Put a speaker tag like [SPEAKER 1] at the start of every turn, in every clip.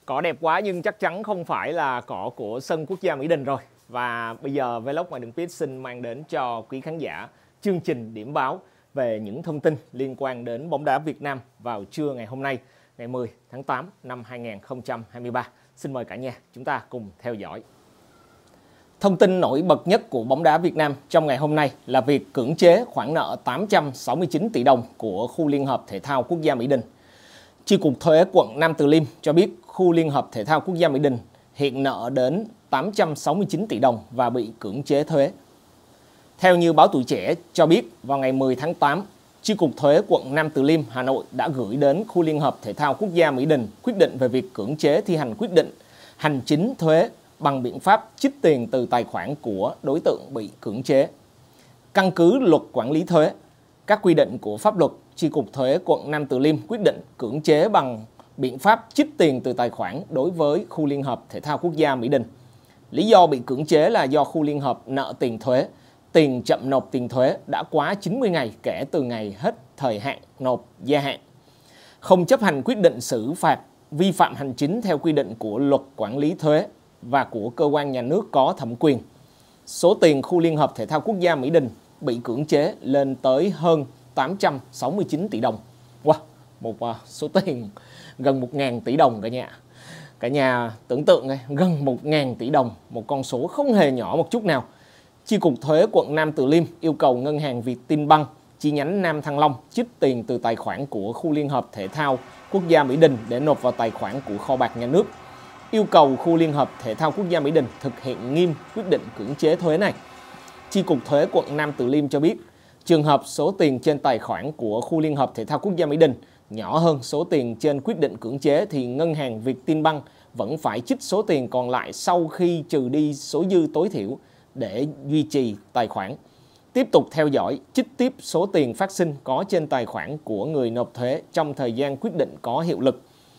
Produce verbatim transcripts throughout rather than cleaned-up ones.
[SPEAKER 1] Cỏ đẹp quá nhưng chắc chắn không phải là cỏ của sân quốc gia Mỹ Đình rồi. Và bây giờ Vlog Ngoài Đường Pitch xin mang đến cho quý khán giả chương trình điểm báo về những thông tin liên quan đến bóng đá Việt Nam vào trưa ngày hôm nay, ngày mười tháng tám năm hai nghìn không trăm hai mươi ba. Xin mời cả nhà chúng ta cùng theo dõi. Thông tin nổi bật nhất của bóng đá Việt Nam trong ngày hôm nay là việc cưỡng chế khoản nợ tám trăm sáu mươi chín tỷ đồng của khu Liên hợp Thể thao Quốc gia Mỹ Đình. Chi cục thuế quận Nam Từ Liêm cho biết khu Liên hợp Thể thao Quốc gia Mỹ Đình hiện nợ đến tám trăm sáu mươi chín tỷ đồng và bị cưỡng chế thuế. Theo như báo Tuổi Trẻ cho biết, vào ngày mười tháng tám, Chi cục thuế quận Nam Từ Liêm, Hà Nội đã gửi đến khu Liên hợp Thể thao Quốc gia Mỹ Đình quyết định về việc cưỡng chế thi hành quyết định hành chính thuế bằng biện pháp trích tiền từ tài khoản của đối tượng bị cưỡng chế. Căn cứ luật quản lý thuế, các quy định của pháp luật, Chi cục thuế quận Nam Từ Liêm quyết định cưỡng chế bằng biện pháp trích tiền từ tài khoản đối với khu Liên hợp Thể thao Quốc gia Mỹ Đình. Lý do bị cưỡng chế là do khu liên hợp nợ tiền thuế, tiền chậm nộp tiền thuế đã quá chín mươi ngày kể từ ngày hết thời hạn nộp gia hạn, không chấp hành quyết định xử phạt vi phạm hành chính theo quy định của luật quản lý thuế và của cơ quan nhà nước có thẩm quyền. Số tiền khu Liên hợp Thể thao Quốc gia Mỹ Đình bị cưỡng chế lên tới hơn tám trăm sáu mươi chín tỷ đồng. Wow, một uh, số tiền gần một nghìn tỷ đồng cả nhà. Cả nhà tưởng tượng này, gần một nghìn tỷ đồng, một con số không hề nhỏ một chút nào. Chi cục thuế quận Nam Từ Liêm yêu cầu ngân hàng Vietinbank chi nhánh Nam Thăng Long trích tiền từ tài khoản của khu Liên hợp Thể thao Quốc gia Mỹ Đình để nộp vào tài khoản của kho bạc nhà nước. Yêu cầu khu Liên hợp Thể thao Quốc gia Mỹ Đình thực hiện nghiêm quyết định cưỡng chế thuế này. Chi cục thuế quận Nam Từ Liêm cho biết, trường hợp số tiền trên tài khoản của khu Liên hợp Thể thao Quốc gia Mỹ Đình nhỏ hơn số tiền trên quyết định cưỡng chế thì ngân hàng Vietinbank vẫn phải trích số tiền còn lại sau khi trừ đi số dư tối thiểu để duy trì tài khoản. Tiếp tục theo dõi, trích tiếp số tiền phát sinh có trên tài khoản của người nộp thuế trong thời gian quyết định có hiệu lực.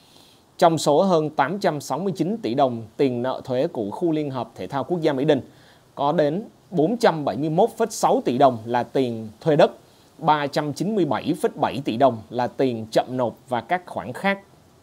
[SPEAKER 1] Trong số hơn tám trăm sáu mươi chín tỷ đồng tiền nợ thuế của khu Liên hợp Thể thao Quốc gia Mỹ Đình, có đến bốn trăm bảy mươi mốt phẩy sáu tỷ đồng là tiền thuê đất, ba trăm chín mươi bảy phẩy bảy tỷ đồng là tiền chậm nộp và các khoản khác.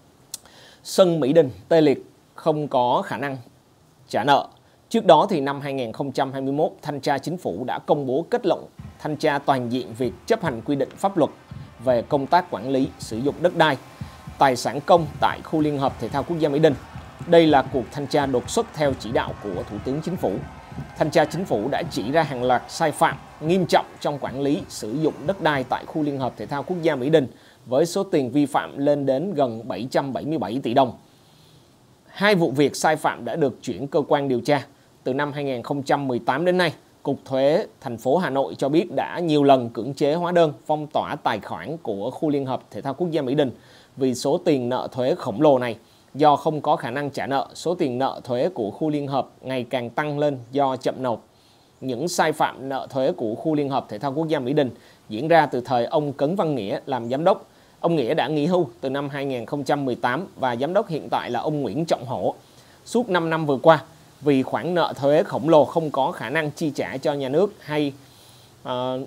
[SPEAKER 1] Sân Mỹ Đình tê liệt, không có khả năng trả nợ. Trước đó thì năm hai nghìn không trăm hai mươi mốt, Thanh tra Chính phủ đã công bố kết luận thanh tra toàn diện việc chấp hành quy định pháp luật về công tác quản lý sử dụng đất đai, tài sản công tại khu Liên hợp Thể thao Quốc gia Mỹ Đình. Đây là cuộc thanh tra đột xuất theo chỉ đạo của Thủ tướng Chính phủ. Thanh tra Chính phủ đã chỉ ra hàng loạt sai phạm nghiêm trọng trong quản lý sử dụng đất đai tại khu Liên hợp Thể thao Quốc gia Mỹ Đình với số tiền vi phạm lên đến gần bảy trăm bảy mươi bảy tỷ đồng. Hai vụ việc sai phạm đã được chuyển cơ quan điều tra. Từ năm hai nghìn không trăm mười tám đến nay, Cục Thuế thành phố Hà Nội cho biết đã nhiều lần cưỡng chế hóa đơn, phong tỏa tài khoản của khu Liên hợp Thể thao Quốc gia Mỹ Đình vì số tiền nợ thuế khổng lồ này. Do không có khả năng trả nợ, số tiền nợ thuế của khu Liên hợp ngày càng tăng lên do chậm nộp. Những sai phạm nợ thuế của khu Liên hợp Thể thao Quốc gia Mỹ Đình diễn ra từ thời ông Cấn Văn Nghĩa làm giám đốc. Ông Nghĩa đã nghỉ hưu từ năm hai nghìn không trăm mười tám và giám đốc hiện tại là ông Nguyễn Trọng Hổ. Suốt năm năm vừa qua, vì khoản nợ thuế khổng lồ không có khả năng chi trả cho nhà nước hay uh,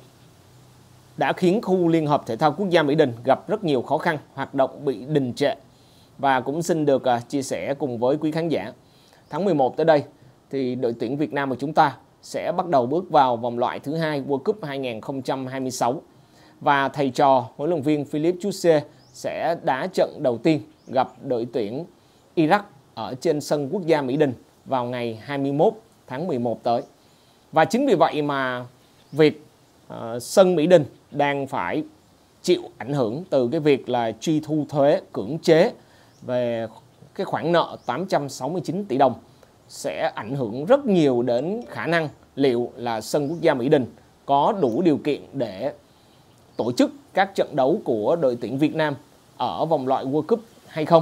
[SPEAKER 1] đã khiến khu Liên hợp Thể thao Quốc gia Mỹ Đình gặp rất nhiều khó khăn, hoạt động bị đình trệ. Và cũng xin được uh, chia sẻ cùng với quý khán giả, tháng mười một tới đây thì đội tuyển Việt Nam của chúng ta sẽ bắt đầu bước vào vòng loại thứ hai World Cup hai nghìn không trăm hai mươi sáu. Và thầy trò huấn luyện viên Philippe Chuzier sẽ đá trận đầu tiên gặp đội tuyển Iraq ở trên sân quốc gia Mỹ Đình vào ngày hai mươi mốt tháng mười một tới. Và chính vì vậy mà việc uh, sân Mỹ Đình đang phải chịu ảnh hưởng từ cái việc là truy thu thuế cưỡng chế về cái khoản nợ tám trăm sáu mươi chín tỷ đồng sẽ ảnh hưởng rất nhiều đến khả năng liệu là sân quốc gia Mỹ Đình có đủ điều kiện để tổ chức các trận đấu của đội tuyển Việt Nam ở vòng loại World Cup hay không.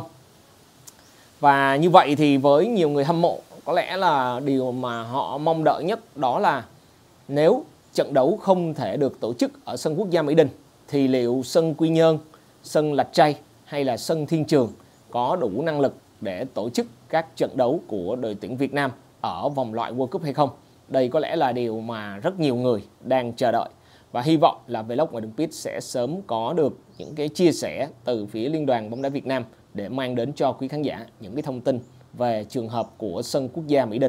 [SPEAKER 1] Và như vậy thì với nhiều người hâm mộ, có lẽ là điều mà họ mong đợi nhất đó là nếu trận đấu không thể được tổ chức ở sân quốc gia Mỹ Đình thì liệu sân Quy Nhơn, sân Lạch Tray hay là sân Thiên Trường có đủ năng lực để tổ chức các trận đấu của đội tuyển Việt Nam ở vòng loại World Cup hay không. Đây có lẽ là điều mà rất nhiều người đang chờ đợi. Và hy vọng là Vlog Ngoài Đường Pitch sẽ sớm có được những cái chia sẻ từ phía Liên đoàn bóng đá Việt Nam để mang đến cho quý khán giả những cái thông tin về trường hợp của sân quốc gia Mỹ Đình.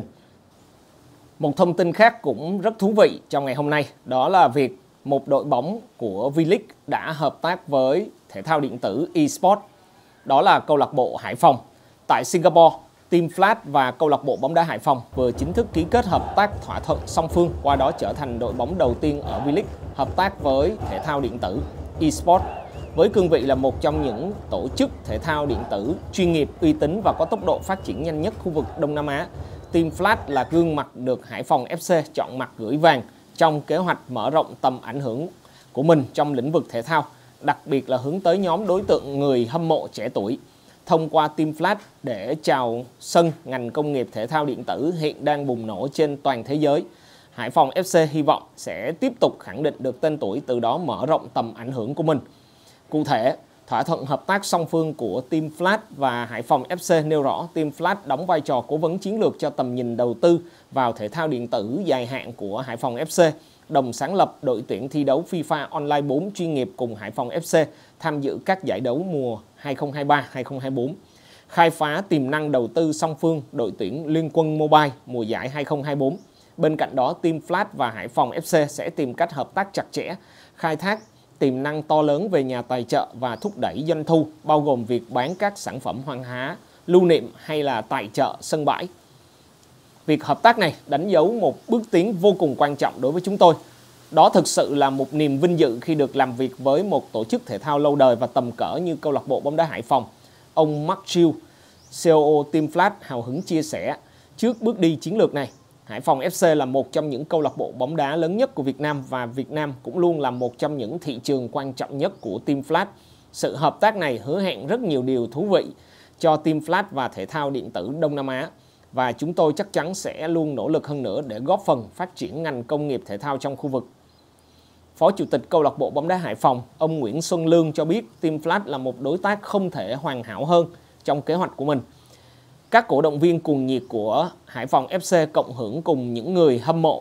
[SPEAKER 1] Một thông tin khác cũng rất thú vị trong ngày hôm nay, đó là việc một đội bóng của V-League đã hợp tác với thể thao điện tử eSports, đó là câu lạc bộ Hải Phòng. Tại Singapore, Team Flash và câu lạc bộ bóng đá Hải Phòng vừa chính thức ký kết hợp tác thỏa thuận song phương, qua đó trở thành đội bóng đầu tiên ở V-League hợp tác với thể thao điện tử eSports. Với cương vị là một trong những tổ chức thể thao điện tử chuyên nghiệp, uy tín và có tốc độ phát triển nhanh nhất khu vực Đông Nam Á, Team Flash là gương mặt được Hải Phòng ép xê chọn mặt gửi vàng trong kế hoạch mở rộng tầm ảnh hưởng của mình trong lĩnh vực thể thao, đặc biệt là hướng tới nhóm đối tượng người hâm mộ trẻ tuổi. Thông qua Team Flash để chào sân ngành công nghiệp thể thao điện tử hiện đang bùng nổ trên toàn thế giới, Hải Phòng ép xê hy vọng sẽ tiếp tục khẳng định được tên tuổi, từ đó mở rộng tầm ảnh hưởng của mình. Cụ thể, thỏa thuận hợp tác song phương của Team Flash và Hải Phòng ép xê nêu rõ Team Flash đóng vai trò cố vấn chiến lược cho tầm nhìn đầu tư vào thể thao điện tử dài hạn của Hải Phòng ép xê, đồng sáng lập đội tuyển thi đấu FIFA Online bốn chuyên nghiệp cùng Hải Phòng ép xê tham dự các giải đấu mùa hai không hai ba hai không hai bốn, khai phá tiềm năng đầu tư song phương đội tuyển Liên quân Mobile mùa giải hai không hai bốn. Bên cạnh đó, Team Flash và Hải Phòng ép xê sẽ tìm cách hợp tác chặt chẽ, khai thác tiềm năng to lớn về nhà tài trợ và thúc đẩy doanh thu, bao gồm việc bán các sản phẩm hoang hóa, lưu niệm hay là tài trợ sân bãi. Việc hợp tác này đánh dấu một bước tiến vô cùng quan trọng đối với chúng tôi. Đó thực sự là một niềm vinh dự khi được làm việc với một tổ chức thể thao lâu đời và tầm cỡ như câu lạc bộ bóng đá Hải Phòng. Ông Mark Chiu, xê o ô Team Flash, hào hứng chia sẻ, trước bước đi chiến lược này, Hải Phòng ép xê là một trong những câu lạc bộ bóng đá lớn nhất của Việt Nam và Việt Nam cũng luôn là một trong những thị trường quan trọng nhất của Team Flash. Sự hợp tác này hứa hẹn rất nhiều điều thú vị cho Team Flash và thể thao điện tử Đông Nam Á, và chúng tôi chắc chắn sẽ luôn nỗ lực hơn nữa để góp phần phát triển ngành công nghiệp thể thao trong khu vực. Phó Chủ tịch câu lạc bộ bóng đá Hải Phòng, ông Nguyễn Xuân Lương cho biết Team Flash là một đối tác không thể hoàn hảo hơn trong kế hoạch của mình. Các cổ động viên cuồng nhiệt của Hải Phòng ép xê cộng hưởng cùng những người hâm mộ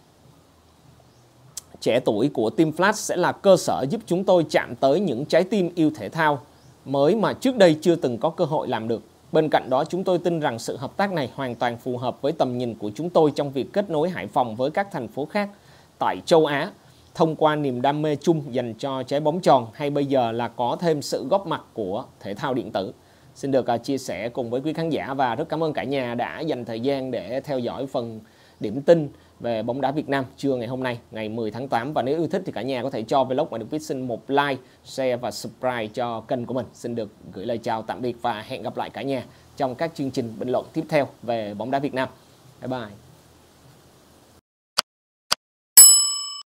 [SPEAKER 1] trẻ tuổi của Team Flash sẽ là cơ sở giúp chúng tôi chạm tới những trái tim yêu thể thao mới mà trước đây chưa từng có cơ hội làm được. Bên cạnh đó, chúng tôi tin rằng sự hợp tác này hoàn toàn phù hợp với tầm nhìn của chúng tôi trong việc kết nối Hải Phòng với các thành phố khác tại châu Á, thông qua niềm đam mê chung dành cho trái bóng tròn, hay bây giờ là có thêm sự góp mặt của thể thao điện tử. Xin được uh, chia sẻ cùng với quý khán giả, và rất cảm ơn cả nhà đã dành thời gian để theo dõi phần điểm tin về bóng đá Việt Nam trưa ngày hôm nay, ngày mười tháng tám. Và nếu yêu thích thì cả nhà có thể cho vlog mà được viết xin một like, share và subscribe cho kênh của mình. Xin được gửi lời chào tạm biệt và hẹn gặp lại cả nhà trong các chương trình bình luận tiếp theo về bóng đá Việt Nam. Bye bye.